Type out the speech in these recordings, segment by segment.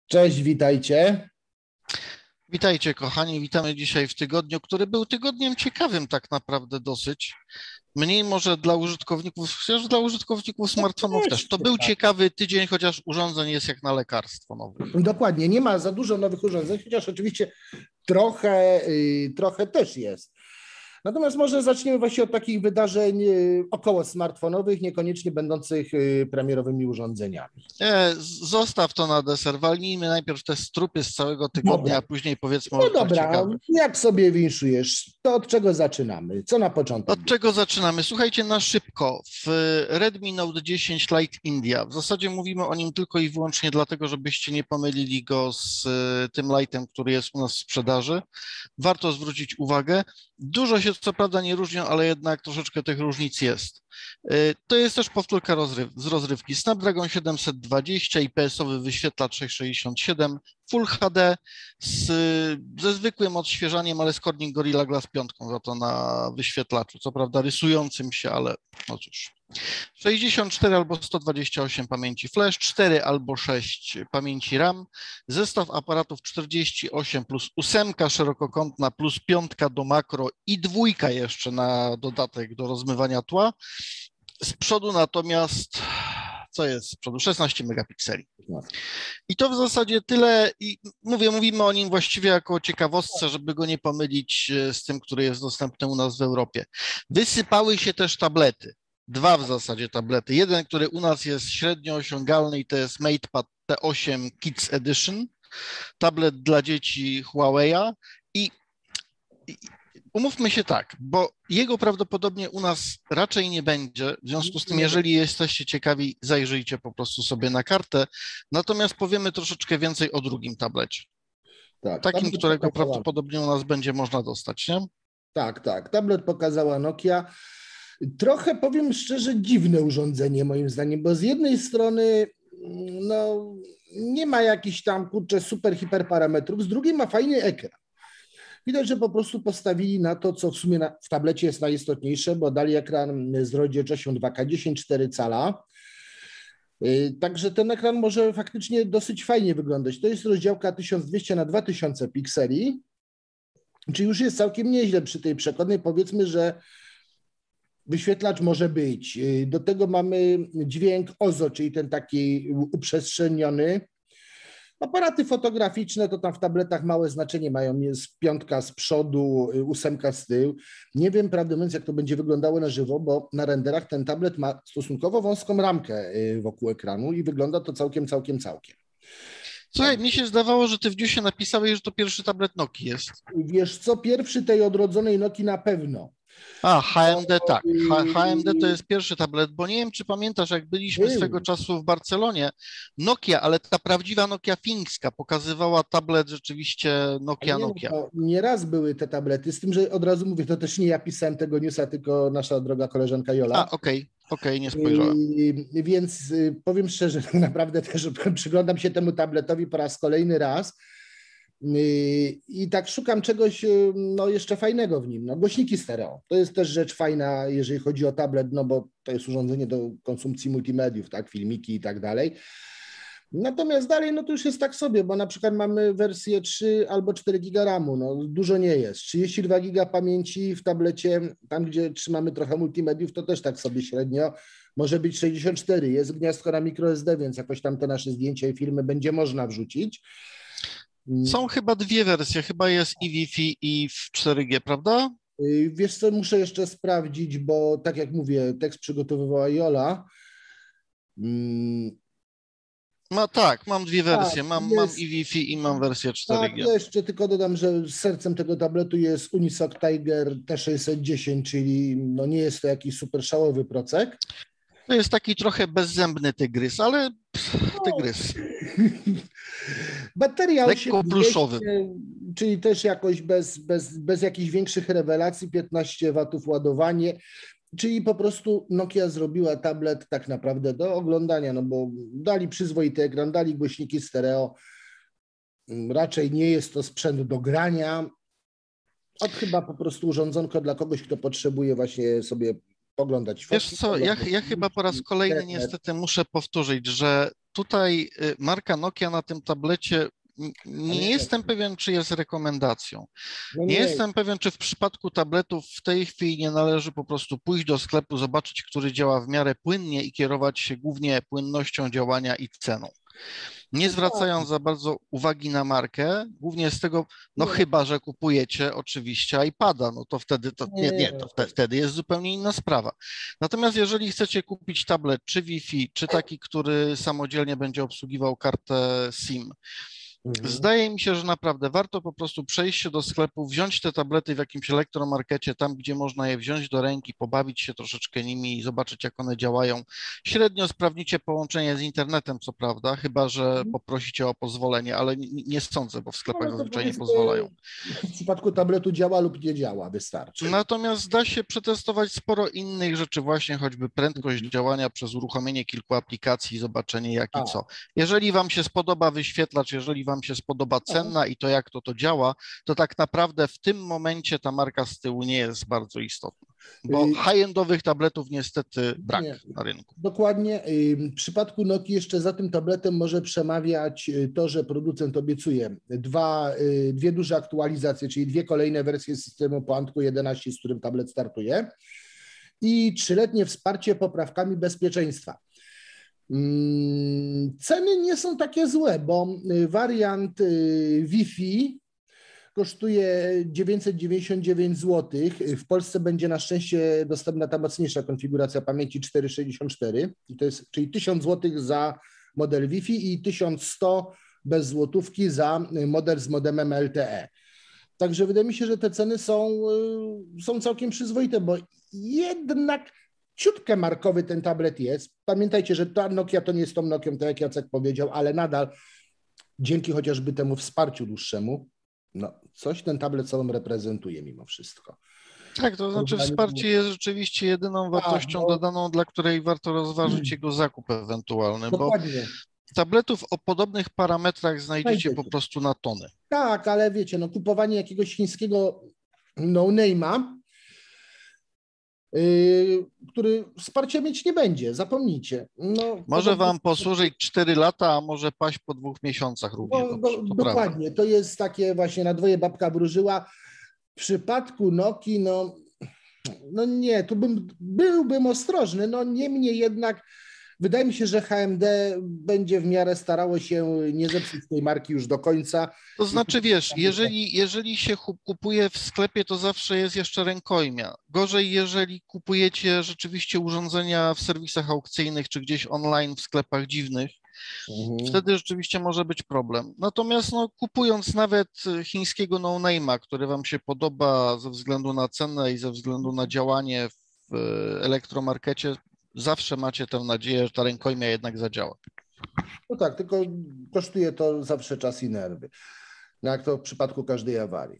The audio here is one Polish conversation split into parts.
Cześć, witajcie. Witajcie, kochani. Witamy dzisiaj w tygodniu, który był tygodniem ciekawym tak naprawdę dosyć. Mniej może dla użytkowników, chociaż dla użytkowników No smartfonów też. też To był ciekawe. ciekawy tydzień, chociaż urządzeń jest jak na lekarstwo nowych. Dokładnie, nie ma za dużo nowych urządzeń, chociaż oczywiście trochę też jest. Natomiast może zaczniemy właśnie od takich wydarzeń około smartfonowych, niekoniecznie będących premierowymi urządzeniami. Zostaw to na deser. Walnijmy najpierw te strupy z całego tygodnia, Dobra, a później powiedzmy o no rzeczach dobra, ciekawych. jak sobie winszujesz, to od czego zaczynamy? Co na początek Od było? czego zaczynamy? Słuchajcie, na szybko. W Redmi Note 10 Lite India. W zasadzie mówimy o nim tylko i wyłącznie dlatego, żebyście nie pomylili go z tym Lite'em, który jest u nas w sprzedaży. Warto zwrócić uwagę. Dużo się co prawda nie różnią, ale jednak troszeczkę tych różnic jest. To jest też powtórka z rozrywki. Snapdragon 720, IPS-owy wyświetlacz 667, Full HD ze zwykłym odświeżaniem, ale z Corning Gorilla Glass 5 za to na wyświetlaczu. Co prawda rysującym się, ale no cóż. 64 albo 128 pamięci flash, 4 albo 6 pamięci RAM, zestaw aparatów 48 plus 8 szerokokątna plus 5 do makro i dwójka jeszcze na dodatek do rozmywania tła. Z przodu natomiast, co jest z przodu? 16 megapikseli. I to w zasadzie tyle. I mówimy o nim właściwie jako o ciekawostce, żeby go nie pomylić z tym, który jest dostępny u nas w Europie. Wysypały się też tablety. Dwa w zasadzie tablety. Jeden, który u nas jest średnio osiągalny i to jest MatePad T8 Kids Edition. Tablet dla dzieci Huawei'a i umówmy się tak, bo jego prawdopodobnie u nas raczej nie będzie. W związku z tym, jeżeli jesteście ciekawi, zajrzyjcie po prostu sobie na kartę. Natomiast powiemy troszeczkę więcej o drugim tablecie. Tak, Takim, tablet którego pokazała, prawdopodobnie u nas będzie można dostać, nie? tak, tablet pokazała Nokia. Trochę powiem szczerze, dziwne urządzenie moim zdaniem, bo z jednej strony no, nie ma jakichś tam kurczę super hiper parametrów, z drugiej ma fajny ekran. Widać, że po prostu postawili na to, co w sumie w tablecie jest najistotniejsze, bo dali ekran z rozdzielczością 2K 10,4 cala. Także ten ekran może faktycznie dosyć fajnie wyglądać. To jest rozdziałka 1200 na 2000 pikseli, czyli już jest całkiem nieźle przy tej przekładnej. Powiedzmy, że wyświetlacz może być. Do tego mamy dźwięk OZO, czyli ten taki uprzestrzeniony. Aparaty fotograficzne to tam w tabletach małe znaczenie mają. Jest 5 z przodu, 8 z tyłu. Nie wiem, prawdę mówiąc, jak to będzie wyglądało na żywo, bo na renderach ten tablet ma stosunkowo wąską ramkę wokół ekranu i wygląda to całkiem. Słuchaj, mi się zdawało, że ty w newsie napisałeś, że to pierwszy tablet Nokii jest. Wiesz co, pierwszy tej odrodzonej Nokii na pewno. A, HMD tak. HMD to jest pierwszy tablet, bo nie wiem, czy pamiętasz, jak byliśmy swego czasu w Barcelonie, Nokia, ale ta prawdziwa Nokia fińska pokazywała tablet rzeczywiście Nokia. Nieraz były te tablety, z tym, że od razu mówię, to też nie ja pisałem tego newsa, tylko nasza droga koleżanka Jola. Okej, nie spojrzałem. Więc powiem szczerze, naprawdę też przyglądam się temu tabletowi po raz kolejny raz. I tak szukam czegoś no, jeszcze fajnego w nim. No, głośniki stereo. To jest też rzecz fajna, jeżeli chodzi o tablet, no bo to jest urządzenie do konsumpcji multimediów, tak, filmiki i tak dalej. Natomiast dalej, no to już jest tak sobie, bo na przykład mamy wersję 3 albo 4 giga RAMu, no dużo nie jest. 32 giga pamięci w tablecie, tam gdzie trzymamy trochę multimediów, to też tak sobie średnio. Może być 64, jest gniazdko na microSD, więc jakoś tam te nasze zdjęcia i filmy będzie można wrzucić. Są chyba dwie wersje, chyba jest i Wi-Fi i w 4G, prawda? Wiesz co, muszę jeszcze sprawdzić, bo tak jak mówię, tekst przygotowywała Jola. Mam dwie wersje, mam jest, i Wi-Fi i mam wersję 4G. Tak, jeszcze tylko dodam, że sercem tego tabletu jest Unisoc Tiger T610, czyli no nie jest to jakiś super szałowy procek. To jest taki trochę bezzębny tygrys, ale tygrys. Bateria lekko pluszowy. Czyli też jakoś bez jakichś większych rewelacji, 15 watów ładowanie, czyli po prostu Nokia zrobiła tablet tak naprawdę do oglądania, no bo dali przyzwoity ekran, dali głośniki stereo, raczej nie jest to sprzęt do grania, chyba po prostu urządzonko dla kogoś, kto potrzebuje właśnie sobie poglądać Wiesz fotki. co, ja chyba po raz kolejny niestety muszę powtórzyć, że tutaj marka Nokia na tym tablecie nie jestem pewien, czy jest rekomendacją. No Nie jestem pewien, czy w przypadku tabletów w tej chwili nie należy po prostu pójść do sklepu, zobaczyć, który działa w miarę płynnie i kierować się głównie płynnością działania i ceną. Nie zwracając za bardzo uwagi na markę, głównie z tego, no chyba, że kupujecie oczywiście iPada, no to wtedy wtedy jest zupełnie inna sprawa. Natomiast jeżeli chcecie kupić tablet czy Wi-Fi, czy taki, który samodzielnie będzie obsługiwał kartę SIM, zdaje mi się, że naprawdę warto po prostu przejść się do sklepu, wziąć te tablety w jakimś elektromarkecie, tam gdzie można je wziąć do ręki, pobawić się troszeczkę nimi i zobaczyć, jak one działają. Średnio sprawdzicie połączenie z internetem, co prawda, chyba że poprosicie o pozwolenie, ale nie sądzę, bo w sklepach zazwyczaj nie pozwalają. W przypadku tabletu działa lub nie działa, wystarczy. Natomiast da się przetestować sporo innych rzeczy, właśnie choćby prędkość działania przez uruchomienie kilku aplikacji, zobaczenie jak i co. Jeżeli Wam się spodoba wyświetlacz, jeżeli Wam się spodoba cena i to jak to działa, to tak naprawdę w tym momencie ta marka z tyłu nie jest bardzo istotna, bo high-endowych tabletów niestety brak na rynku. Dokładnie. W przypadku Nokii jeszcze za tym tabletem może przemawiać to, że producent obiecuje dwie duże aktualizacje, czyli 2 kolejne wersje systemu po Antku 11, z którym tablet startuje, i 3-letnie wsparcie poprawkami bezpieczeństwa. Ceny nie są takie złe, bo wariant Wi-Fi kosztuje 999 zł. W Polsce będzie na szczęście dostępna ta mocniejsza konfiguracja pamięci 464, czyli 1000 zł za model Wi-Fi i 1100 bez złotówki za model z modemem LTE. Także wydaje mi się, że te ceny są całkiem przyzwoite, bo jednak ciutkę markowy ten tablet jest. Pamiętajcie, że ta Nokia to nie jest tą Nokią, tak jak Jacek powiedział, ale nadal dzięki chociażby temu wsparciu dłuższemu, no coś ten tablet sobą reprezentuje mimo wszystko. Tak, to znaczy wsparcie jest rzeczywiście jedyną wartością dodaną, dla której warto rozważyć jego zakup ewentualny, dokładnie. Bo tabletów o podobnych parametrach znajdziecie po prostu na tony. Tak, ale wiecie, no kupowanie jakiegoś chińskiego no-name'a, który wsparcia mieć nie będzie, zapomnijcie. No, może Wam posłużyć 4 lata, a może paść po 2 miesiącach równie dobrze. Dokładnie, prawda. To jest takie właśnie na dwoje babka wróżyła. W przypadku Nokii, no nie, tu byłbym ostrożny, no niemniej jednak wydaje mi się, że HMD będzie w miarę starało się nie zepsuć tej marki już do końca. To znaczy, wiesz, jeżeli się kupuje w sklepie, to zawsze jest jeszcze rękojmia. Gorzej, jeżeli kupujecie rzeczywiście urządzenia w serwisach aukcyjnych, czy gdzieś online w sklepach dziwnych, wtedy rzeczywiście może być problem. Natomiast kupując nawet chińskiego no-name'a, który Wam się podoba ze względu na cenę i ze względu na działanie w elektromarkecie, zawsze macie tę nadzieję, że ta rękojmia jednak zadziała. No tak, tylko kosztuje to zawsze czas i nerwy. No jak to w przypadku każdej awarii.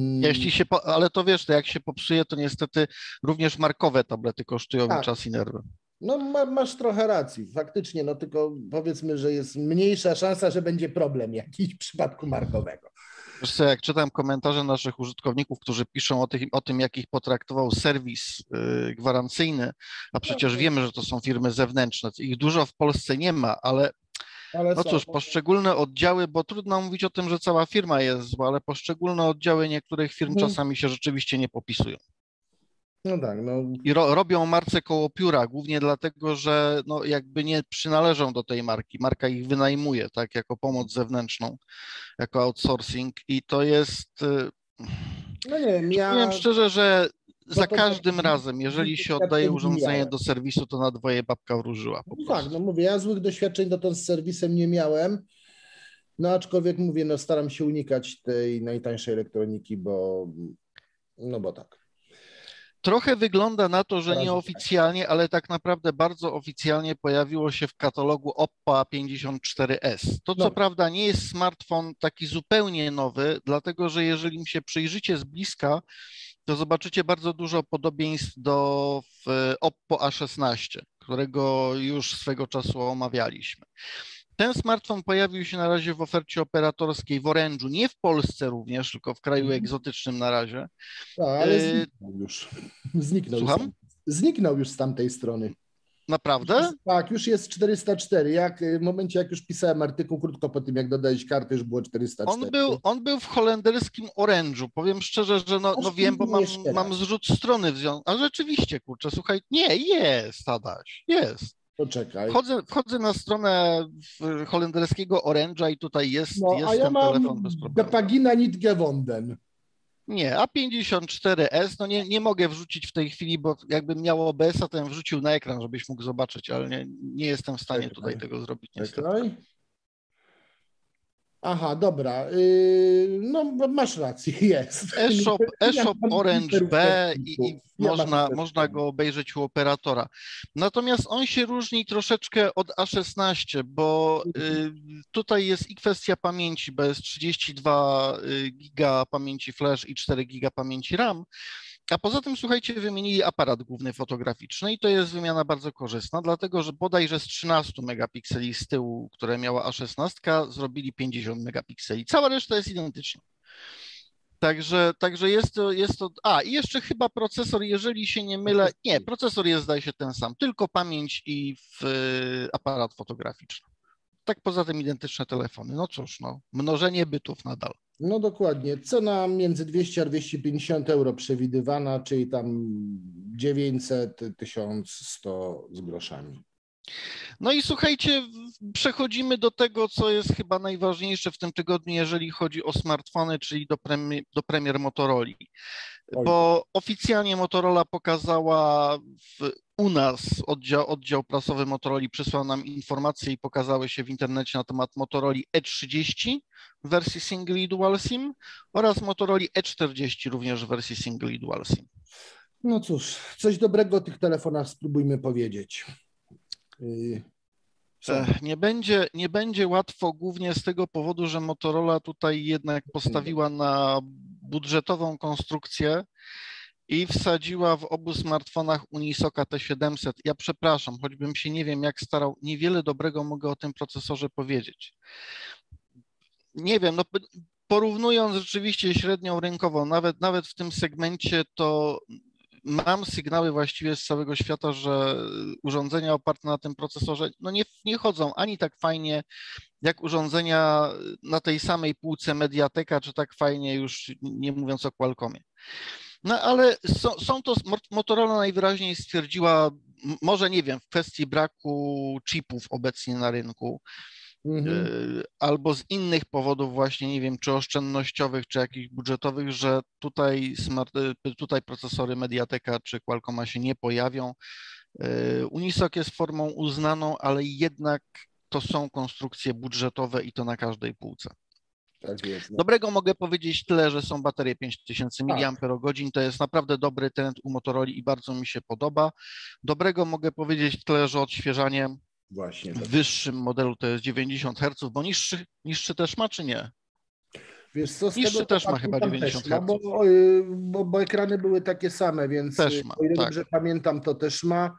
Ale to wiesz, to jak się popsuje, to niestety również markowe tablety kosztują czas i nerwy. No masz trochę racji, faktycznie, no tylko powiedzmy, że jest mniejsza szansa, że będzie problem jakiś w przypadku markowego. Wiesz co, jak czytam komentarze naszych użytkowników, którzy piszą o tym, jak ich potraktował serwis gwarancyjny, a przecież wiemy, że to są firmy zewnętrzne, ich dużo w Polsce nie ma, ale no cóż, poszczególne oddziały, bo trudno mówić o tym, że cała firma jest zła, ale poszczególne oddziały niektórych firm czasami się rzeczywiście nie popisują. No tak, I robią marce koło pióra, głównie dlatego, że jakby nie przynależą do tej marki. Marka ich wynajmuje, tak, jako pomoc zewnętrzną, jako outsourcing i to jest... No nie wiem, powiem szczerze, że za każdym razem, jeżeli się oddaje urządzenie do serwisu, to na dwoje babka wróżyła po prostu. Tak, mówię, ja złych doświadczeń dotąd z serwisem nie miałem, aczkolwiek mówię, staram się unikać tej najtańszej elektroniki, bo tak. Trochę wygląda na to, że nieoficjalnie, ale tak naprawdę bardzo oficjalnie pojawiło się w katalogu Oppo A54s. To co prawda nie jest smartfon taki zupełnie nowy, dlatego że jeżeli im się przyjrzycie z bliska, to zobaczycie bardzo dużo podobieństw do Oppo A16, którego już swego czasu omawialiśmy. Ten smartfon pojawił się na razie w ofercie operatorskiej w Orange'u, nie w Polsce również, tylko w kraju egzotycznym na razie. Ale zniknął już. Zniknął. Słucham? Zniknął już z tamtej strony. Naprawdę? Tak, już jest 404. W momencie, jak już pisałem artykuł, krótko po tym, jak dodałeś karty, już było 404. On był w holenderskim Orange'u. Powiem szczerze, że no wiem, bo mam zrzut strony w związku. A rzeczywiście, kurczę, słuchaj, nie, jest, Adaś, jest. Poczekaj. Wchodzę na stronę holenderskiego Orange'a i tutaj jest a ja ten mam telefon bez problemu. Pagina nicht gewonnen. Nie, A54S, no nie mogę wrzucić w tej chwili, bo jakbym miał OBS-a, to bym wrzucił na ekran, żebyś mógł zobaczyć, ale nie jestem w stanie tutaj tego zrobić niestety. Aha, dobra. No masz rację, jest. eShop Orange B i można go obejrzeć u operatora. Natomiast on się różni troszeczkę od A16, bo tutaj jest i kwestia pamięci, bo jest 32 giga pamięci flash i 4 giga pamięci RAM. A poza tym, słuchajcie, wymienili aparat główny fotograficzny i to jest wymiana bardzo korzystna, dlatego że bodajże z 13 megapikseli z tyłu, które miała A16, zrobili 50 megapikseli. Cała reszta jest identyczna. Także jest to. A, i jeszcze chyba procesor, jeżeli się nie mylę, nie, procesor jest, zdaje się, ten sam, tylko pamięć i aparat fotograficzny. Tak poza tym identyczne telefony. No cóż, mnożenie bytów nadal. No dokładnie. Cena między 200 a 250 euro przewidywana, czyli tam 900-1100 z groszami. No i słuchajcie, przechodzimy do tego, co jest chyba najważniejsze w tym tygodniu, jeżeli chodzi o smartfony, czyli do premier Motorola. Bo oficjalnie Motorola pokazała u nas, oddział prasowy Motorola przysłał nam informacje i pokazały się w internecie na temat Motorola E30 w wersji single i dual SIM oraz Motorola E40 również w wersji single i dual SIM. No cóż, coś dobrego o tych telefonach spróbujmy powiedzieć. Nie będzie łatwo, głównie z tego powodu, że Motorola tutaj jednak postawiła na budżetową konstrukcję i wsadziła w obu smartfonach Unisoca T700. Ja przepraszam, choćbym się nie wiem jak starał, niewiele dobrego mogę o tym procesorze powiedzieć. Nie wiem, porównując rzeczywiście średnią rynkową, nawet w tym segmencie, to mam sygnały właściwie z całego świata, że urządzenia oparte na tym procesorze nie chodzą ani tak fajnie jak urządzenia na tej samej półce Mediateka, czy tak fajnie już nie mówiąc o Qualcommie. No ale Motorola najwyraźniej stwierdziła, może nie wiem, w kwestii braku chipów obecnie na rynku, albo z innych powodów właśnie, nie wiem, czy oszczędnościowych, czy jakichś budżetowych, że tutaj procesory Mediateka czy Qualcomma się nie pojawią. Unisoc jest formą uznaną, ale jednak to są konstrukcje budżetowe i to na każdej półce. Tak jest. Dobrego mogę powiedzieć tyle, że są baterie 5000 mAh, to jest naprawdę dobry trend u Motorola i bardzo mi się podoba. Dobrego mogę powiedzieć tyle, że odświeżanie właśnie w wyższym modelu to jest 90 Hz, bo niższy też ma, czy nie? Wiesz co, niższy też ma chyba 90 Hz. Bo ekrany były takie same, więc też ma, o ile tak. dobrze pamiętam, to też ma.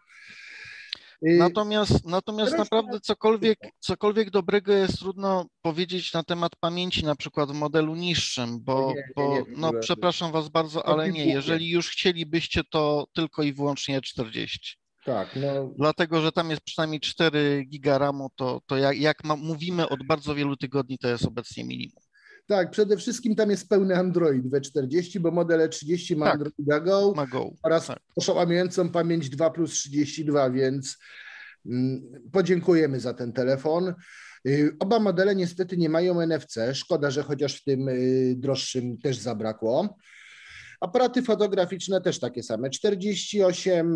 Natomiast naprawdę cokolwiek dobrego jest trudno powiedzieć na temat pamięci, na przykład w modelu niższym, bo przepraszam Was bardzo, ale nie, jeżeli już chcielibyście, to tylko i wyłącznie 40. Tak, Dlatego, że tam jest przynajmniej 4 giga RAMu, to jak mówimy od bardzo wielu tygodni, to jest obecnie minimum. Tak, przede wszystkim tam jest pełny Android W40, bo model E30 ma Androida Go, oraz oszałamiającą pamięć 2+32, więc podziękujemy za ten telefon. Oba modele niestety nie mają NFC, szkoda, że chociaż w tym droższym też zabrakło. Aparaty fotograficzne też takie same, 48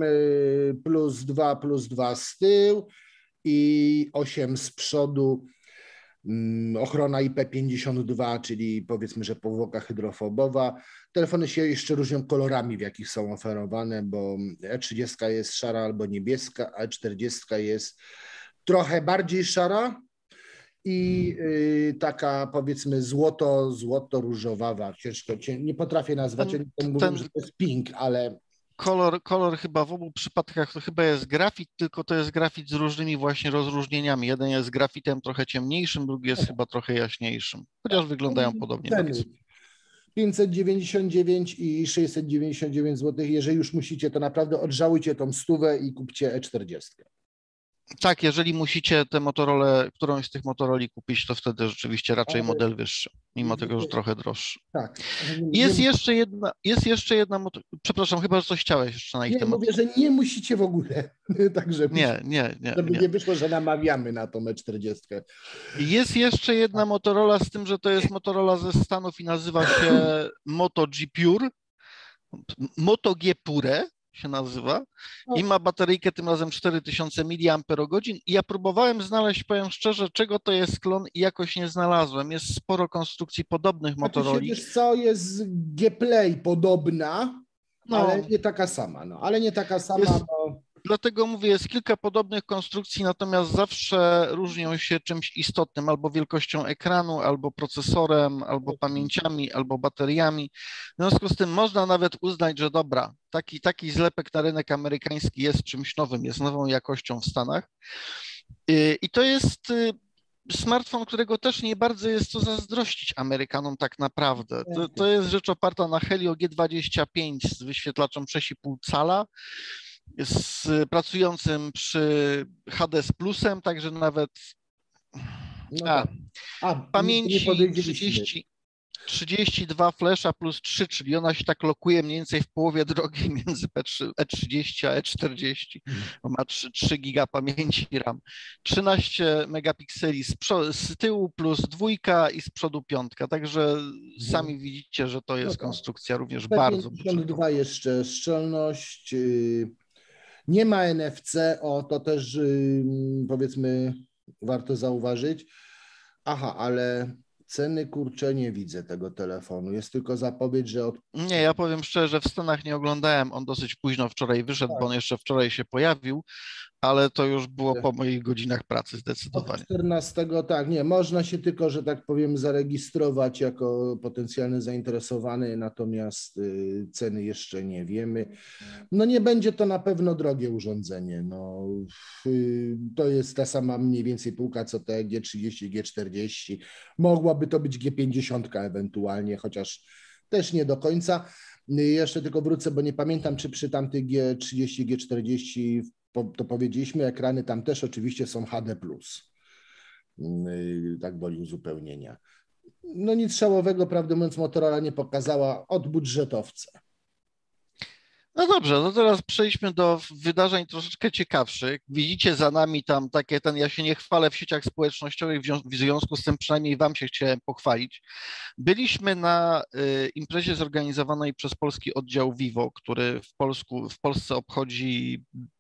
plus 2 z tyłu i 8 z przodu. Ochrona IP52, czyli powiedzmy, że powłoka hydrofobowa. Telefony się jeszcze różnią kolorami, w jakich są oferowane, bo E30 jest szara albo niebieska, a E40 jest trochę bardziej szara i taka powiedzmy złoto-różowawa. Ciężko, nie potrafię nazwać, oni mówią, że to jest pink, ale... Kolor chyba w obu przypadkach to chyba jest grafit, tylko to jest grafit z różnymi właśnie rozróżnieniami. Jeden jest grafitem trochę ciemniejszym, drugi jest chyba trochę jaśniejszym, chociaż wyglądają podobnie. 599 i 699 zł. Jeżeli już musicie, to naprawdę odżałujcie tą stówę i kupcie E40. Tak, jeżeli musicie tę Motorola, którąś z tych Motoroli kupić, to wtedy rzeczywiście raczej model wyższy, mimo tego, że trochę droższy. Tak. Jest jeszcze jedna, przepraszam, chyba, że coś chciałeś jeszcze na ich temat. Mówię, że nie musicie w ogóle. Także nie. Żeby nie wyszło, że namawiamy na tą E40. Jest jeszcze jedna Motorola, z tym, że to jest Motorola ze Stanów i nazywa się Moto G Pure. Moto G Pure się nazywa i ma bateryjkę tym razem 4000 mAh i ja próbowałem znaleźć, powiem szczerze, czego to jest klon i jakoś nie znalazłem. Jest sporo konstrukcji podobnych Motoroli. Wiesz co, jest G-Play podobna, ale nie taka sama. Ale nie taka sama, Dlatego mówię, jest kilka podobnych konstrukcji, natomiast zawsze różnią się czymś istotnym, albo wielkością ekranu, albo procesorem, albo pamięciami, albo bateriami. W związku z tym można nawet uznać, że dobra, taki zlepek na rynek amerykański jest czymś nowym, jest nową jakością w Stanach. I to jest smartfon, którego też nie bardzo jest co zazdrościć Amerykanom tak naprawdę. To jest rzecz oparta na Helio G25 z wyświetlaczem 6,5 cala, pracującym przy HD z plusem, także nawet pamięci 32 flasha plus 3, czyli ona się tak lokuje mniej więcej w połowie drogi między E30 a E40, bo ma 3 giga pamięci RAM, 13 megapikseli z tyłu plus 2 i z przodu 5, także sami widzicie, że to jest konstrukcja również bardzo budżetowa. 52 jeszcze szczelność, nie ma NFC, to też powiedzmy warto zauważyć. Ale ceny, kurczę, nie widzę tego telefonu. Jest tylko zapowiedź, że Nie, ja powiem szczerze, że w Stanach nie oglądałem. On dosyć późno wczoraj wyszedł, bo on jeszcze wczoraj się pojawił, ale to już było po moich godzinach pracy zdecydowanie. Od 14, można się tylko, że tak powiem, zarejestrować jako potencjalny zainteresowany, natomiast ceny jeszcze nie wiemy. Nie będzie to na pewno drogie urządzenie. To jest ta sama mniej więcej półka co te G30, G40. Mogłaby to być G50 ewentualnie, chociaż też nie do końca. Jeszcze tylko wrócę, bo nie pamiętam, czy przy tamtych G30, G40 to powiedzieliśmy, ekrany tam też oczywiście są HD+. Tak woli uzupełnienia. Nic szałowego, prawdę mówiąc, Motorola nie pokazała od budżetowca. No dobrze, no teraz przejdźmy do wydarzeń troszeczkę ciekawszych. Widzicie za nami tam ja się nie chwalę w sieciach społecznościowych, w związku z tym przynajmniej wam się chciałem pochwalić. Byliśmy na imprezie zorganizowanej przez polski oddział Vivo, który w Polsce obchodzi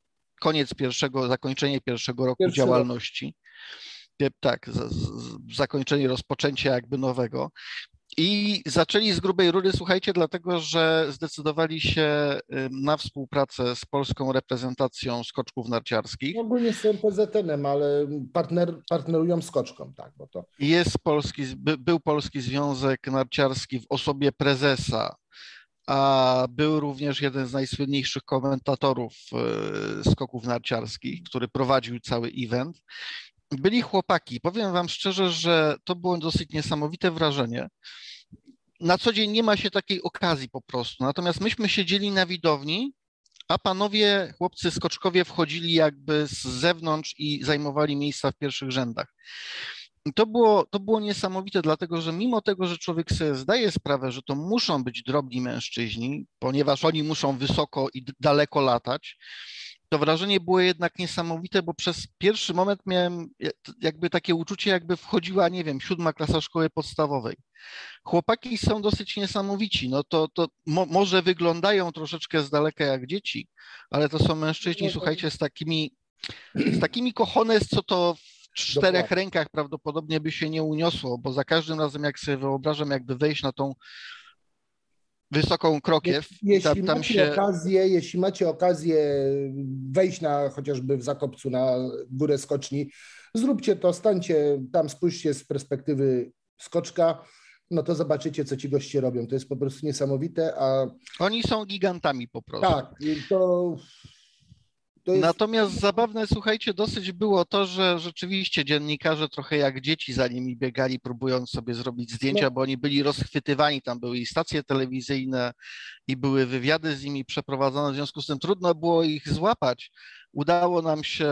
zakończenie pierwszego roku działalności. Tak, zakończenie, rozpoczęcie jakby nowego. I zaczęli z grubej rury, słuchajcie, dlatego że zdecydowali się na współpracę z polską reprezentacją skoczków narciarskich. Ogólnie z PZN-em, ale partnerują skoczką, tak. Bo to... Był Polski Związek Narciarski w osobie prezesa, a był również jeden z najsłynniejszych komentatorów skoków narciarskich, który prowadził cały event. Byli chłopaki. Powiem wam szczerze, że to było dosyć niesamowite wrażenie. Na co dzień nie ma się takiej okazji po prostu. Natomiast myśmy siedzieli na widowni, a panowie, chłopcy skoczkowie wchodzili jakby z zewnątrz i zajmowali miejsca w pierwszych rzędach. I to było niesamowite, dlatego że mimo tego, że człowiek sobie zdaje sprawę, że to muszą być drobni mężczyźni, ponieważ oni muszą wysoko i daleko latać, to wrażenie było jednak niesamowite, bo przez pierwszy moment miałem jakby takie uczucie, jakby wchodziła, nie wiem, 7. klasa szkoły podstawowej. Chłopaki są dosyć niesamowici, może wyglądają troszeczkę z daleka jak dzieci, ale to są mężczyźni, słuchajcie, z takimi cojones, co to w 4 rękach prawdopodobnie by się nie uniosło, bo za każdym razem, jak sobie wyobrażam, jakby wejść na tą wysoką krokiew. Jeśli macie okazję wejść chociażby w Zakopcu na górę skoczni, zróbcie to, stańcie tam, spójrzcie z perspektywy skoczka, to zobaczycie, co ci goście robią. To jest po prostu niesamowite. Oni są gigantami po prostu. Tak, to Natomiast zabawne, słuchajcie, dosyć było to, że rzeczywiście dziennikarze trochę jak dzieci za nimi biegali, próbując sobie zrobić zdjęcia, bo oni byli rozchwytywani, tam były i stacje telewizyjne, i były wywiady z nimi przeprowadzone, w związku z tym trudno było ich złapać. Udało nam się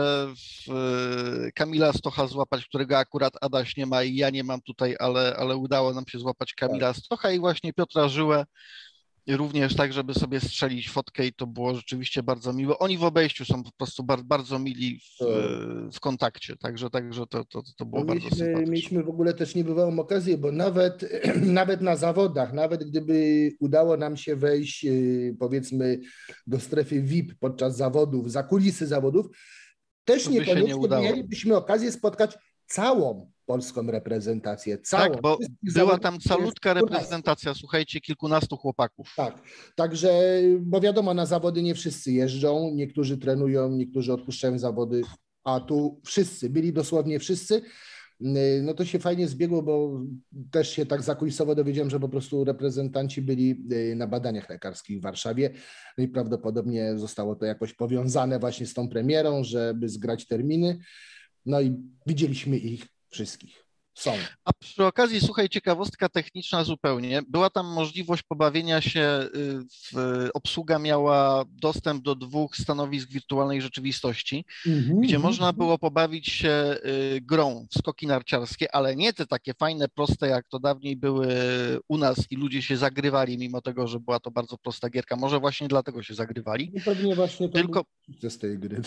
Kamila Stocha złapać, którego akurat Adaś nie ma i ja nie mam tutaj, ale udało nam się złapać Kamila Stocha i właśnie Piotra Żyłę, również tak, żeby sobie strzelić fotkę i to było rzeczywiście bardzo miłe. Oni w obejściu są po prostu bardzo mili w kontakcie, także to było bardzo sympatyczne. Mieliśmy w ogóle też niebywałą okazję, bo nawet na zawodach, nawet gdyby udało nam się wejść powiedzmy do strefy VIP podczas zawodów, za kulisy zawodów, też niekoniecznie mielibyśmy okazję spotkać całą polską reprezentację. Całą. Tak, bo była tam calutka reprezentacja, słuchajcie, kilkunastu chłopaków. Tak, także, bo wiadomo, na zawody nie wszyscy jeżdżą, niektórzy trenują, niektórzy odpuszczają zawody, a tu wszyscy, byli dosłownie wszyscy. No to się fajnie zbiegło, bo też się tak zakulisowo dowiedziałem, że po prostu reprezentanci byli na badaniach lekarskich w Warszawie, no i prawdopodobnie zostało to jakoś powiązane właśnie z tą premierą, żeby zgrać terminy. No i widzieliśmy ich wszystkich. Są. A przy okazji, słuchaj, ciekawostka techniczna zupełnie. Była tam możliwość pobawienia się, obsługa miała dostęp do 2 stanowisk wirtualnej rzeczywistości, gdzie można było pobawić się grą w skoki narciarskie, ale nie te takie fajne, proste, jak to dawniej były u nas i ludzie się zagrywali, mimo tego, że była to bardzo prosta gierka. Może właśnie dlatego się zagrywali. No pewnie właśnie to tylko z tej gry.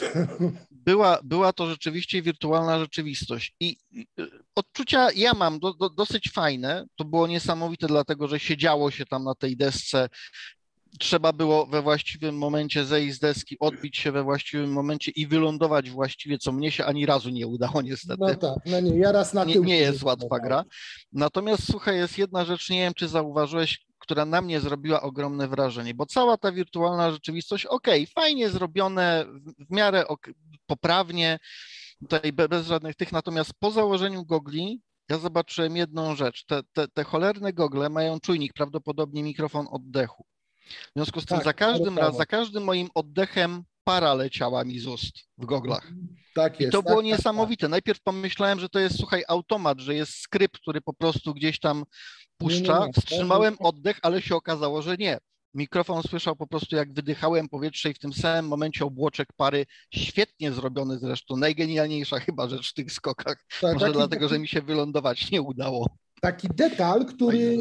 Była to rzeczywiście wirtualna rzeczywistość i odczucia ja mam dosyć fajne. To było niesamowite, dlatego że siedziało się tam na tej desce. Trzeba było we właściwym momencie zejść z deski, odbić się we właściwym momencie i wylądować właściwie, co mnie się ani razu nie udało niestety. No tak, no nie, ja raz na tył. Nie jest łatwa gra. Natomiast słuchaj, jest jedna rzecz, nie wiem, czy zauważyłeś, która na mnie zrobiła ogromne wrażenie, bo cała ta wirtualna rzeczywistość, fajnie zrobione, w miarę poprawnie, tutaj bez żadnych tych, natomiast po założeniu gogli ja zobaczyłem jedną rzecz. Te cholerne gogle mają czujnik, prawdopodobnie mikrofon oddechu. W związku z tym za każdym moim oddechem para leciała mi z ust w goglach. Tak jest. I to było niesamowite. Najpierw pomyślałem, że to jest, słuchaj, automat, że jest skrypt, który po prostu gdzieś tam puszcza. Nie. Wstrzymałem oddech, ale się okazało, że nie. Mikrofon słyszał po prostu, jak wydychałem powietrze i w tym samym momencie obłoczek pary, świetnie zrobiony zresztą, najgenialniejsza chyba rzecz w tych skokach. Może dlatego, że mi się wylądować nie udało. Taki detal, który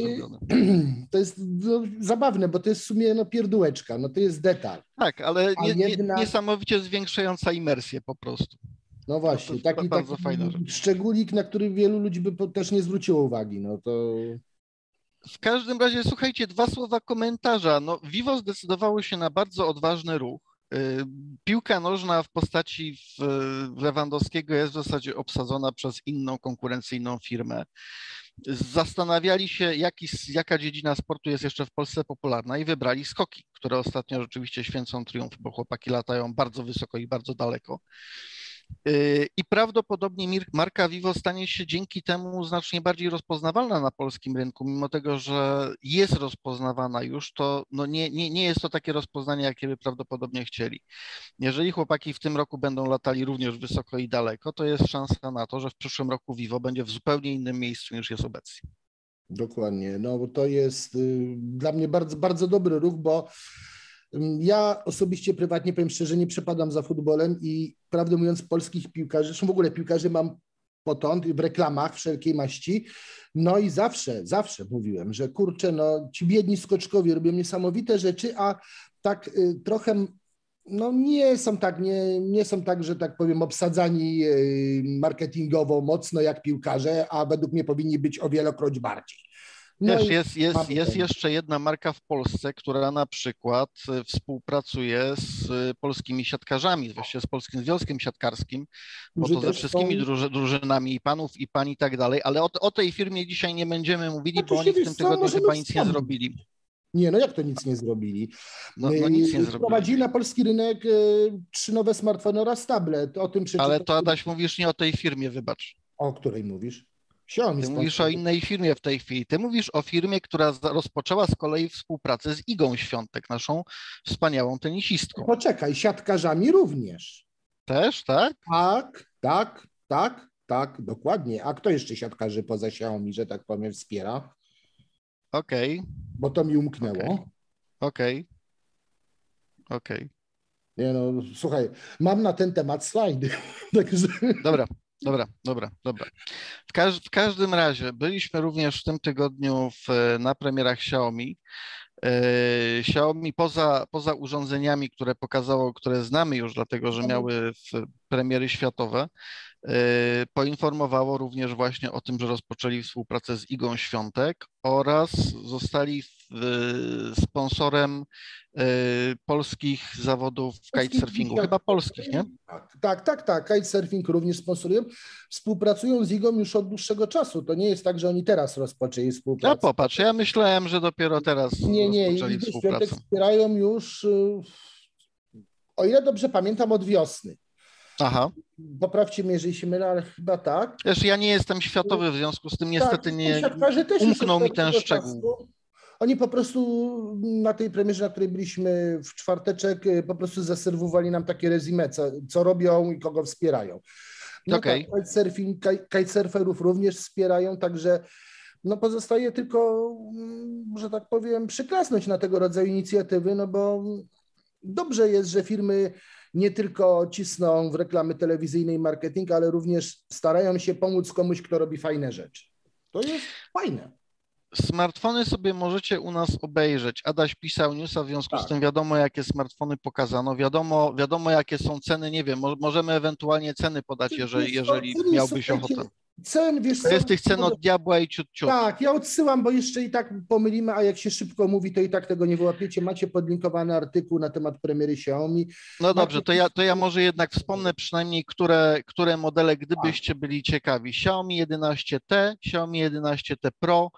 to jest zabawne, bo to jest w sumie pierdółeczka, to jest detal. Tak, ale niesamowicie zwiększająca imersję po prostu. No właśnie, taki bardzo fajna rzecz. Szczególik, na który wielu ludzi by też nie zwróciło uwagi. W każdym razie, słuchajcie, 2 słowa komentarza. Vivo zdecydowało się na bardzo odważny ruch. Piłka nożna w postaci Lewandowskiego jest w zasadzie obsadzona przez inną konkurencyjną firmę. Zastanawiali się, jaka dziedzina sportu jest jeszcze w Polsce popularna i wybrali skoki, które ostatnio rzeczywiście święcą triumf, bo chłopaki latają bardzo wysoko i bardzo daleko. I prawdopodobnie marka Vivo stanie się dzięki temu znacznie bardziej rozpoznawalna na polskim rynku, mimo tego, że jest rozpoznawana już, to nie jest to takie rozpoznanie, jakie by prawdopodobnie chcieli. Jeżeli chłopaki w tym roku będą latali również wysoko i daleko, to jest szansa na to, że w przyszłym roku Vivo będzie w zupełnie innym miejscu niż jest obecnie. Dokładnie, bo to jest dla mnie bardzo, bardzo dobry ruch, bo ja osobiście, prywatnie powiem szczerze, nie przepadam za futbolem i prawdę mówiąc polskich piłkarzy, zresztą w ogóle piłkarzy mam potąd w reklamach wszelkiej maści, i zawsze mówiłem, że kurczę, ci biedni skoczkowie robią niesamowite rzeczy, a tak trochę nie są tak, że tak powiem, obsadzani marketingowo mocno jak piłkarze, a według mnie powinni być o wielokroć bardziej. Jest jeszcze jedna marka w Polsce, która na przykład współpracuje z polskimi siatkarzami, właściwie z Polskim Związkiem Siatkarskim, bo to ze wszystkimi drużynami i panów i pań i tak dalej, ale o tej firmie dzisiaj nie będziemy mówili, bo oni w tym tygodniu chyba nic nie zrobili. Nie, jak to nic nie zrobili? Nic nie zrobili. Wprowadzili na polski rynek 3 nowe smartfony oraz tablet. O tym przeczytałem. Ale to, Adaś, mówisz nie o tej firmie, wybacz. O której mówisz? Xiaomi Ty mówisz o sponsoruje. innej firmie w tej chwili. Ty mówisz o firmie, która rozpoczęła z kolei współpracę z Igą Świątek, naszą wspaniałą tenisistką. Poczekaj, siatkarzami również. Też, tak? Tak, dokładnie. A kto jeszcze siatkarzy poza Xiaomi, że tak powiem, wspiera? Okej, Bo to mi umknęło. okej. Nie no, słuchaj, mam na ten temat slajdy. Także... Dobra. W każdym razie byliśmy również w tym tygodniu na premierach Xiaomi. Xiaomi poza urządzeniami, które pokazało, które znamy już, dlatego że miały premiery światowe, poinformowało również właśnie o tym, że rozpoczęli współpracę z Igą Świątek oraz zostali sponsorem polskich zawodów kitesurfingu. Chyba polskich, nie? Tak. Kitesurfing również sponsorują. Współpracują z Igą już od dłuższego czasu. To nie jest tak, że oni teraz rozpoczęli współpracę. No popatrz, ja myślałem, że dopiero teraz Nie, rozpoczęli Igę współpracę. Świątek wspierają już, o ile dobrze pamiętam, od wiosny. Aha. Poprawcie mnie, jeżeli się mylę, ale chyba tak. Wiesz, ja nie jestem światowy, w związku z tym niestety nie umknął mi ten szczegół. Oni po prostu na tej premierze, na której byliśmy w czwarteczek, po prostu zaserwowali nam takie resume, co robią i kogo wspierają. No Okay. Tak, kitesurferów również wspierają, także no pozostaje tylko, że tak powiem, przyklasnąć na tego rodzaju inicjatywy, no bo dobrze jest, że firmy nie tylko cisną w reklamy telewizyjne i marketing, ale również starają się pomóc komuś, kto robi fajne rzeczy. To jest fajne. Smartfony sobie możecie u nas obejrzeć. Adaś pisał newsa, w związku z tym wiadomo, jakie smartfony pokazano, wiadomo jakie są ceny, nie wiem, możemy ewentualnie ceny podać, jeżeli miałbyś ochotę. Wiesz to jest tych cen od diabła i ciut. Tak, ja odsyłam, bo jeszcze i tak pomylimy, a jak się szybko mówi, to i tak tego nie wyłapiecie. Macie podlinkowany artykuł na temat premiery Xiaomi. No dobrze, to ja może jednak wspomnę przynajmniej, które modele, gdybyście byli ciekawi. Xiaomi 11T, Xiaomi 11T Pro,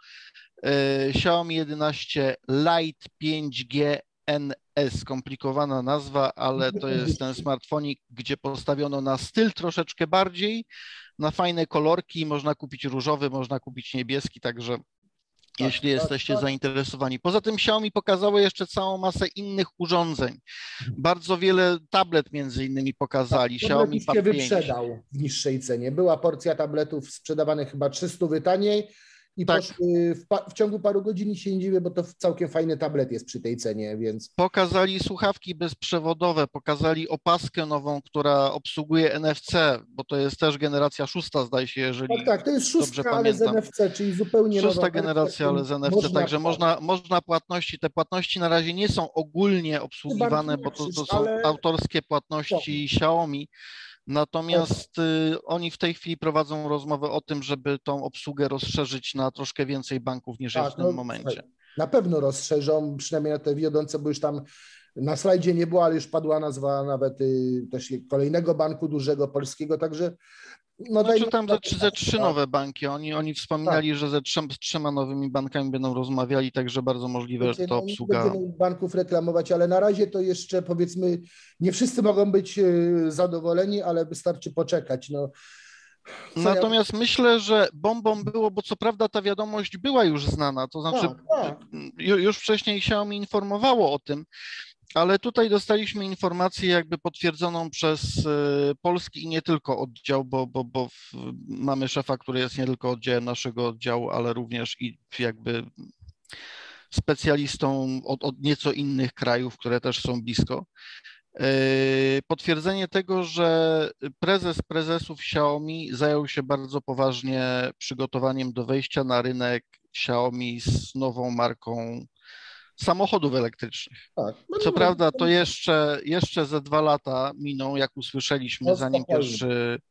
Xiaomi 11 Lite 5G NS, skomplikowana nazwa, ale to jest ten smartfonik, gdzie postawiono na styl troszeczkę bardziej, na fajne kolorki, można kupić różowy, można kupić niebieski, także jeśli jesteście zainteresowani. Poza tym Xiaomi pokazało jeszcze całą masę innych urządzeń. Bardzo wiele tablet między innymi pokazali. Xiaomi Pad 5 się wyprzedał w niższej cenie. Była porcja tabletów sprzedawanych chyba 300 taniej i poszły w ciągu paru godzin, się nie dziwię, bo to całkiem fajny tablet jest przy tej cenie, więc... Pokazali słuchawki bezprzewodowe, pokazali opaskę nową, która obsługuje NFC, bo to jest też generacja 6, zdaje się, jeżeli Tak, to jest 6, ale z NFC, czyli zupełnie 6 nowa generacja, ale z NFC, także można płatności, te płatności na razie nie są ogólnie obsługiwane, bo to są autorskie płatności Xiaomi. Natomiast oni w tej chwili prowadzą rozmowę o tym, żeby tą obsługę rozszerzyć na troszkę więcej banków niż jest w tym momencie. Na pewno rozszerzą, przynajmniej na te wiodące, bo już tam na slajdzie nie było, ale już padła nazwa nawet też kolejnego banku dużego polskiego, także... Znaczy tam ze trzy nowe banki. Oni wspominali, że z trzema nowymi bankami będą rozmawiali, także bardzo możliwe, że to obsługa... Nie będziemy banków reklamować, ale na razie to jeszcze powiedzmy, nie wszyscy mogą być zadowoleni, ale wystarczy poczekać. Natomiast myślę, że bombą było, bo co prawda ta wiadomość była już znana, to znaczy już wcześniej Xiaomi informowało o tym, ale tutaj dostaliśmy informację jakby potwierdzoną przez polski i nie tylko oddział, bo mamy szefa, który jest nie tylko oddziałem naszego oddziału, ale również i jakby specjalistą od nieco innych krajów, które też są blisko. Potwierdzenie tego, że prezesów Xiaomi zajął się bardzo poważnie przygotowaniem do wejścia na rynek Xiaomi z nową marką samochodów elektrycznych. Tak. Co prawda to jeszcze ze 2 lata miną, jak usłyszeliśmy, zanim pierwszy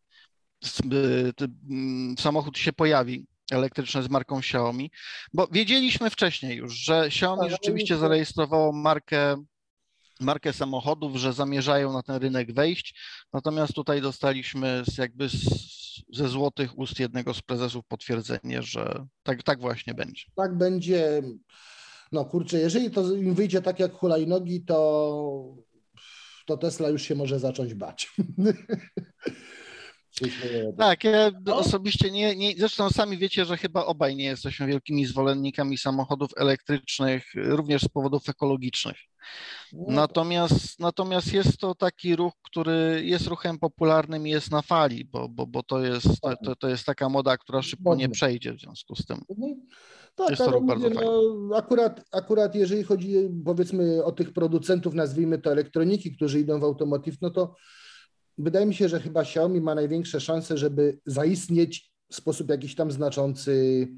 samochód się pojawi, elektryczny z marką Xiaomi, bo wiedzieliśmy wcześniej już, że Xiaomi rzeczywiście zarejestrowało markę samochodów, że zamierzają na ten rynek wejść, natomiast tutaj dostaliśmy ze złotych ust jednego z prezesów potwierdzenie, że tak właśnie będzie. Tak będzie. No kurczę, jeżeli to im wyjdzie tak jak hulajnogi, to Tesla już się może zacząć bać. Tak, ja No, osobiście zresztą sami wiecie, że chyba obaj nie jesteśmy wielkimi zwolennikami samochodów elektrycznych, również z powodów ekologicznych. no to Natomiast jest to taki ruch, który jest ruchem popularnym i jest na fali, bo to jest taka moda, która szybko nie modne. przejdzie w związku z tym. Tak, Jest to ale ruch mówię, bardzo fajny. no, akurat jeżeli chodzi powiedzmy o tych producentów, nazwijmy to elektroniki, którzy idą w automotive, no to wydaje mi się, że chyba Xiaomi ma największe szanse, żeby zaistnieć w sposób jakiś tam znaczący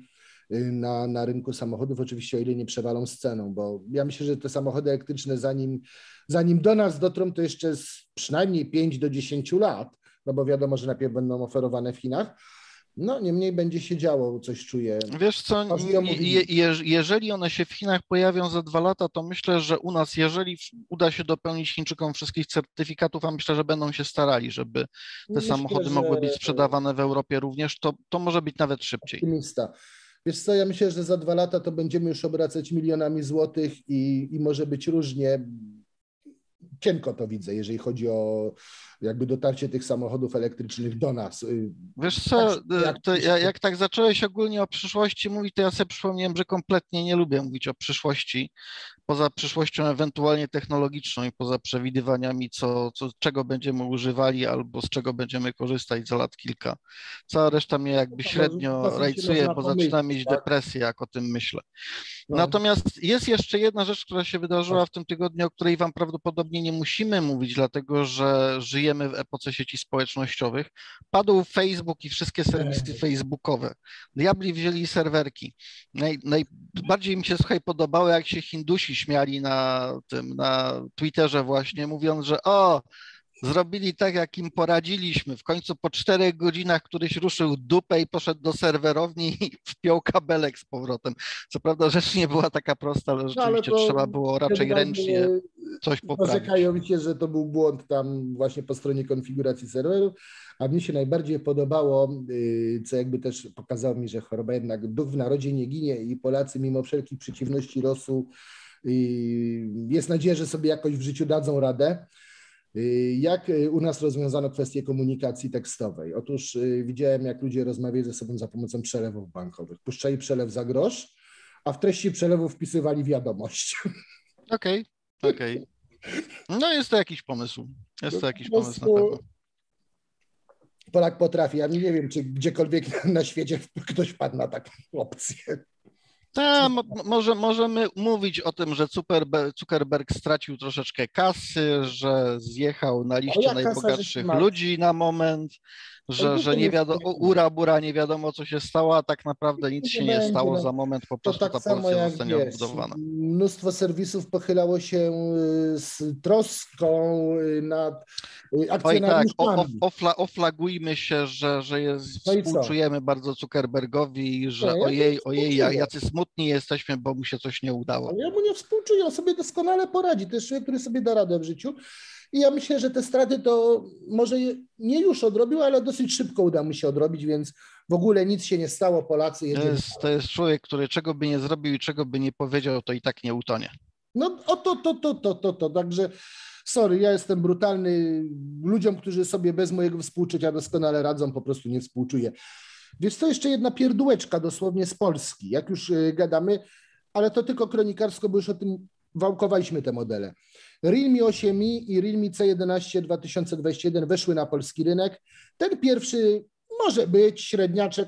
na rynku samochodów, oczywiście o ile nie przewalą z ceną, bo ja myślę, że te samochody elektryczne zanim do nas dotrą, to jeszcze przynajmniej 5 do 10 lat, no bo wiadomo, że najpierw będą oferowane w Chinach. No, niemniej będzie się działo, coś czuję. Wiesz co, jeżeli one się w Chinach pojawią za 2 lata, to myślę, że u nas, jeżeli uda się dopełnić Chińczykom wszystkich certyfikatów, a myślę, że będą się starali, żeby te samochody mogły być sprzedawane w Europie również, to może być nawet szybciej. Optymista. Wiesz co, ja myślę, że za 2 lata to będziemy już obracać milionami złotych i może być różnie. Cienko to widzę, jeżeli chodzi o jakby dotarcie tych samochodów elektrycznych do nas. Wiesz co, jak tak zacząłeś ogólnie o przyszłości mówić, to ja sobie przypomniałem, że kompletnie nie lubię mówić o przyszłości, poza przyszłością ewentualnie technologiczną i poza przewidywaniami, czego będziemy używali albo z czego będziemy korzystać za lat kilka. Cała reszta mnie jakby średnio rajcuje, bo zaczynam mieć depresję, jak o tym myślę. Natomiast jest jeszcze jedna rzecz, która się wydarzyła w tym tygodniu, o której wam prawdopodobnie nie musimy mówić, dlatego że żyjemy w epoce sieci społecznościowych. Padł Facebook i wszystkie serwisy facebookowe. Diabli wzięli serwerki. Najbardziej mi się, słuchaj, podobało, jak się Hindusi śmiali na Twitterze właśnie, mówiąc, że zrobili tak, jak im poradziliśmy. W końcu po 4 godzinach któryś ruszył dupę i poszedł do serwerowni i wpiął kabelek z powrotem. Co prawda rzecz nie była taka prosta, ale rzeczywiście trzeba było raczej ręcznie coś poprawić. Narzekają się, że to był błąd tam właśnie po stronie konfiguracji serwerów, a mnie się najbardziej podobało, co jakby też pokazało mi, że choroba jednak duch w narodzie nie ginie i Polacy mimo wszelkich przeciwności losu jest nadzieja, że sobie jakoś w życiu dadzą radę. Jak u nas rozwiązano kwestię komunikacji tekstowej? Otóż widziałem, jak ludzie rozmawiali ze sobą za pomocą przelewów bankowych. Puszczali przelew za grosz, a w treści przelewu wpisywali wiadomość. Okej. No jest to jakiś pomysł. Jest to jakiś pomysł na pewno. Polak potrafi. Ja nie wiem, czy gdziekolwiek na świecie ktoś padł na taką opcję. Możemy mówić o tym, że Zuckerberg stracił troszeczkę kasy, że zjechał na liście najbogatszych ludzi na moment, że nie wiadomo, ura-bura, nie wiadomo, co się stało, a tak naprawdę nic się nie stało, za moment po prostu ta pozycja zostanie odbudowana. Mnóstwo serwisów pochylało się z troską nad akcjonariuszami. Oflagujmy się, że współczujemy bardzo Zuckerbergowi, że ojej, jacy smutni jesteśmy, bo mu się coś nie udało. Ja mu nie współczuję, on sobie doskonale poradzi. To jest człowiek, który sobie da radę w życiu. I ja myślę, że te straty to może nie już odrobił, ale dosyć szybko uda mu się odrobić, więc w ogóle nic się nie stało. Polacy jedziemy. To jest człowiek, który czego by nie zrobił i czego by nie powiedział, to i tak nie utonie. No to. Także sorry, ja jestem brutalny. Ludziom, którzy sobie bez mojego współczucia doskonale radzą, po prostu nie współczuję. Wiesz co, jeszcze jedna pierdółeczka dosłownie z Polski, jak już gadamy, ale to tylko kronikarsko, bo już o tym wałkowaliśmy te modele. Realme 8i i Realme C11 2021 weszły na polski rynek. Ten pierwszy może być średniaczek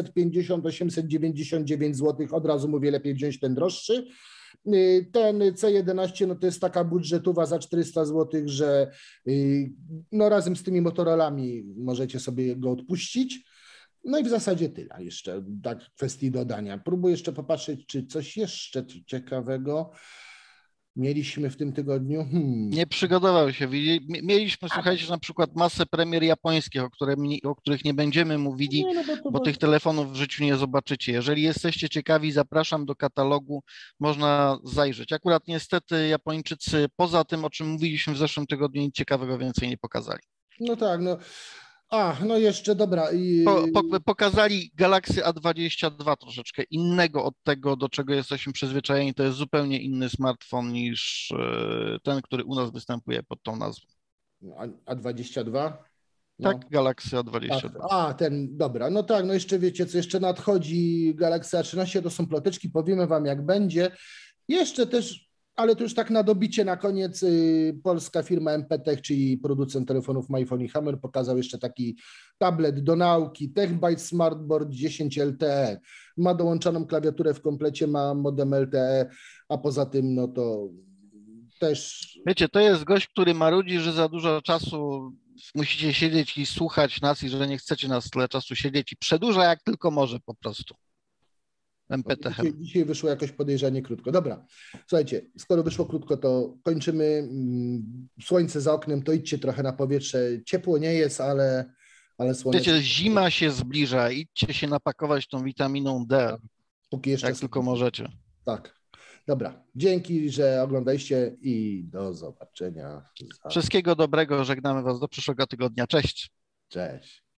850-899 zł, od razu mówię, lepiej wziąć ten droższy. Ten C11 no to jest taka budżetowa za 400 zł, że no razem z tymi Motorolami możecie sobie go odpuścić. No i w zasadzie tyle jeszcze, tak w kwestii dodania. Próbuję jeszcze popatrzeć, czy coś jeszcze ciekawego mieliśmy w tym tygodniu. Nie przygotował się. Mieliśmy, słuchajcie, na przykład masę premier japońskich, o których nie będziemy mówili, bo tych telefonów w życiu nie zobaczycie. Jeżeli jesteście ciekawi, zapraszam do katalogu, można zajrzeć. Akurat niestety Japończycy, poza tym, o czym mówiliśmy w zeszłym tygodniu, nic ciekawego więcej nie pokazali. No tak, no. No jeszcze, dobra. Pokazali Galaxy A22 troszeczkę innego od tego, do czego jesteśmy przyzwyczajeni. To jest zupełnie inny smartfon niż ten, który u nas występuje pod tą nazwą. A22? No. Tak, Galaxy Tak, A22. dobra, no tak, no jeszcze wiecie, co jeszcze nadchodzi, Galaxy A13, to są ploteczki, powiemy wam jak będzie. Jeszcze też, ale to już tak na dobicie na koniec, polska firma MPTech, czyli producent telefonów MyPhone i Hammer, pokazał jeszcze taki tablet do nauki, TechByte Smartboard 10 LTE. Ma dołączoną klawiaturę w komplecie, ma modem LTE, a poza tym no to też... Wiecie, to jest gość, który marudzi, że za dużo czasu musicie siedzieć i słuchać nas i że nie chcecie nas tyle czasu siedzieć i przedłuża jak tylko może po prostu. MPThem. Dzisiaj wyszło jakoś podejrzanie krótko. Dobra, słuchajcie, skoro wyszło krótko, to kończymy. Słońce za oknem, to idźcie trochę na powietrze. Ciepło nie jest, ale słonecznie. Wiecie, zima się zbliża, idźcie się napakować tą witaminą D, Póki jeszcze jak tylko możecie. Tak. Dobra, dzięki, że oglądaliście i do zobaczenia. Wszystkiego dobrego, żegnamy Was do przyszłego tygodnia. Cześć. Cześć.